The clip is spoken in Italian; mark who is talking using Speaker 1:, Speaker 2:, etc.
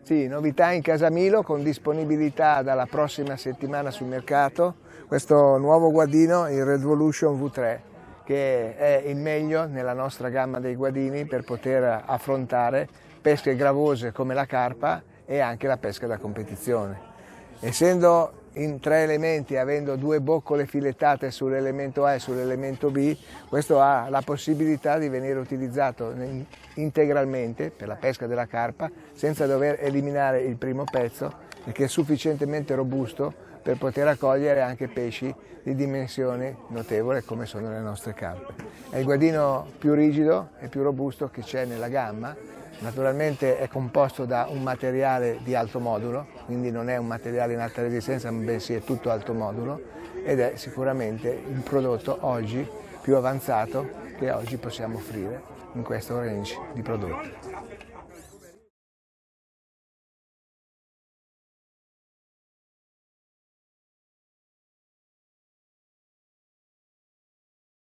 Speaker 1: Sì, novità in Casamilo con disponibilità dalla prossima settimana sul mercato, questo nuovo guadino, il Redvolution V3, che è il meglio nella nostra gamma dei guadini per poter affrontare pesche gravose come la carpa e anche la pesca da competizione. Essendo in 3 elementi, avendo 2 boccole filettate sull'elemento A e sull'elemento B, questo ha la possibilità di venire utilizzato integralmente per la pesca della carpa senza dover eliminare il primo pezzo e che è sufficientemente robusto per poter accogliere anche pesci di dimensioni notevoli come sono le nostre carpe. È il guadino più rigido e più robusto che c'è nella gamma. Naturalmente è composto da un materiale di alto modulo, quindi non è un materiale in alta resistenza, ma bensì è tutto alto modulo ed è sicuramente il prodotto oggi più avanzato che oggi possiamo offrire in questo range di prodotti.